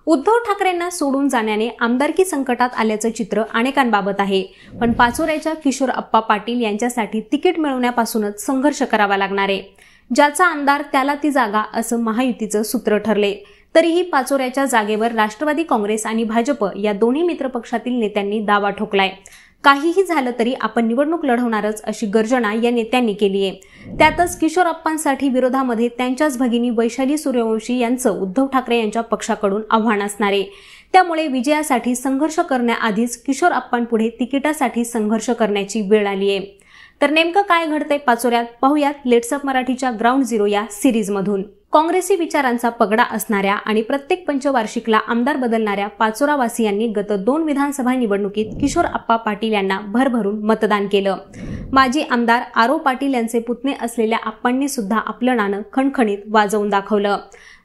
उद्धव ठाकरेंना सोडून जाण्याने आमदारकी संकटात आल्याचं चित्र अनेकांबाबत आहे। पण पाचोऱ्याच्या किशोर अप्पा पाटील यांच्यासाठी तिकीट मिळवण्यापासूनच संघर्ष करावा लागणार आहे। ज्याचा आमदार त्याला ती जागा असं महायुतीचं सूत्र ठरले। तरीही पाचोऱ्याच्या जागेवर राष्ट्रवादी काँग्रेस आणि भाजप या दोन्ही मित्रपक्षातील नेत्यांनी दावा ठोकलाय। काहीही झालं तरी आपण निवडणूक लढवणारच अशी गर्जना या नेत्यांनी केली आहे। त्यातच किशोर अप्पांसाठी विरोधामध्ये त्यांच्याच भगिनी वैशाली सूर्यवंशी यांचं उद्धव ठाकरे यांच्या पक्षाकडून आव्हान असणार आहे। त्यामुळे विजयासाठी संघर्ष करण्याआधीच किशोर अप्पांपुढे तिकिटासाठी संघर्ष करण्याची वेळ आली आहे। तर नेमकं काय घडतंय पाचोऱ्यात पाहूयात लेट्स अप मराठीच्या ग्राउंड झिरो या सिरीजमधून। काँग्रेसी विचारांचा पगडा असणाऱ्या आणि प्रत्येक पंचवार्षिकला आमदार बदलणाऱ्या पाचोरावासियांनी गत 2 विधानसभा निवडणुकीत किशोर अप्पा पाटील यांना भरभरून मतदान केलं। माजी आमदार आरो पाटील यांचे पुतणे असलेल्या अप्पांनी सुद्धा आपलं नाणं खणखणीत वाजवून दाखवलं।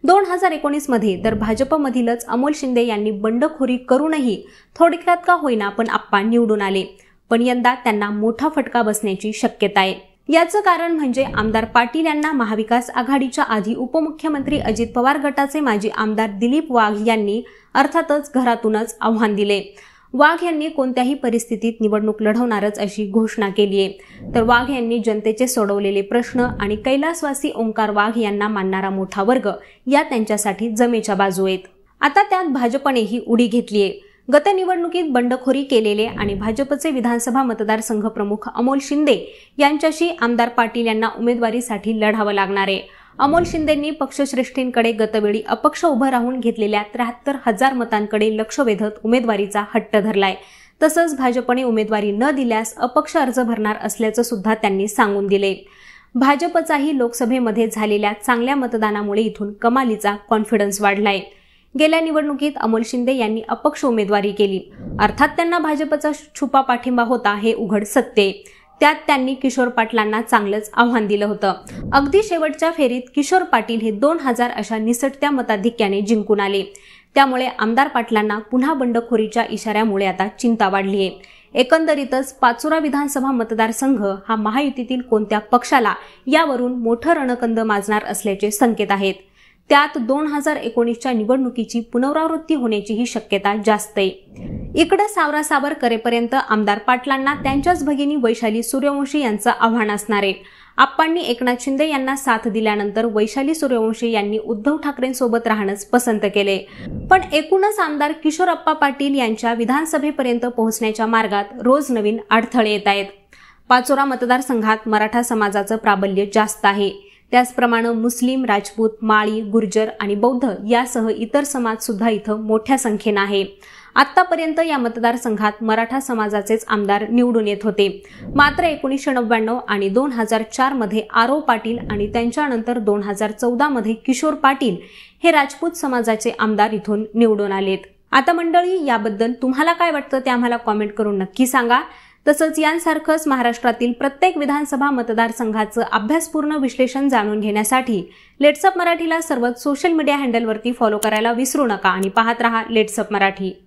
2019 मध्ये तर भाजपमधीलच अमोल शिंदे यांनी बंडखोरी करूनही थोडक्यात का होईना पण अप्पा निवडून आले। पण यंदा त्यांना मोठा फटका बसण्याची शक्यता आहे। याचं कारण म्हणजे आमदार पाटील यांना महाविकास आघाडीच्या आधी उपमुख्यमंत्री अजित पवार गटाचे माजी आमदार दिलीप वाघ यांनी अर्थातच घरातूनच आव्हान दिले। वाघ यांनी कोणत्याही परिस्थितीत निवडणूक लढवणारच अशी घोषणा केली आहे। तर वाघ यांनी जनतेचे सोडवलेले प्रश्न आणि कैलासवासी ओंकार वाघ यांना मानणारा मोठा वर्ग या त्यांच्यासाठी जमेच्या बाजू आहेत। आता त्यात भाजपनेही उडी घेतली आहे। गत निवडणुकीत बंडखोरी केलेले आणि भाजपचे विधानसभा मतदारसंघ प्रमुख अमोल शिंदे यांच्याशी आमदार पाटील यांना उमेदवारीसाठी लढावं लागणार आहे। अमोल शिंदेंनी पक्षश्रेष्ठींकडे गतवेळी अपक्ष उभं राहून घेतलेल्या 73,000 मतांकडे लक्ष वेधत उमेदवारीचा हट्ट धरलाय। तसंच भाजपने उमेदवारी न दिल्यास अपक्ष अर्ज भरणार असल्याचं सुद्धा त्यांनी सांगून दिले। भाजपचाही लोकसभेमध्ये झालेल्या चांगल्या मतदानामुळे इथून कमालीचा कॉन्फिडन्स वाढलाय। गेल्या निवडणुकीत अमोल शिंदे यांनी अपक्ष उमेदवारी केली, अर्थात त्यांना भाजपचा छुपा पाठिंबा होता हे उघड सत्य आहे। त्यात त्यांनी किशोर पाटलांना चांगलंच आव्हान दिलं होतं। अगदी शेवटच्या फेरीत किशोर पाटील हे 2000 अशा निसटत्या मताधिक्याने जिंकून आले। त्यामुळे आमदार पाटलांना पुन्हा बंडखोरीच्या इशाऱ्यामुळे आता चिंता वाढली आहे। एकंदरीतच पाचोरा विधानसभा मतदारसंघ हा महायुतीतील कोणत्या पक्षाला यावरून मोठं रणकंद माजणार असल्याचे संकेत आहेत। त्यात 2019च्या निवडणुकीची पुनरावृत्ती होण्याचीही शक्यता जास्त आहे। इकडे सावरासावर करेपर्यंत आमदार पाटलांना त्यांच्याच भगिनी वैशाली सूर्यवंशी यांचं आव्हान असणार आहे। आप्पांनी एकनाथ शिंदे यांना साथ दिल्यानंतर वैशाली सूर्यवंशी यांनी उद्धव ठाकरेंसोबत राहणंच पसंत केले। पण एकूणच आमदार किशोर अप्पा पाटील यांच्या विधानसभेपर्यंत पोहोचण्याच्या मार्गात रोज नवीन अडथळे येत आहेत। पाचोरा मतदारसंघात मराठा समाजाचं प्राबल्य जास्त आहे। त्याचप्रमाणे मुस्लिम, राजपूत, माळी, गुर्जर आणि बौद्ध यासह इतर समाज सुद्धा इथं मोठ्या संख्येनं आहे। आतापर्यंत या मतदारसंघात मराठा समाजाचेच आमदार निवडून येत होते। मात्र 1999 आणि 2004 मध्ये आरो पाटील आणि त्यांच्यानंतर 2014 मध्ये किशोर पाटील हे राजपूत समाजाचे आमदार इथून निवडून आलेत। आता मंडळी, याबद्दल तुम्हाला काय वाटतं ते आम्हाला कॉमेंट करून नक्की सांगा। तसंच यांसारखंच महाराष्ट्रातील प्रत्येक विधानसभा मतदारसंघाचं अभ्यासपूर्ण विश्लेषण जाणून घेण्यासाठी लेट्स अप मराठीला सर्वच सोशल मीडिया हँडलवरती फॉलो करायला विसरू नका आणि पाहत रहा लेट्स अप मराठी।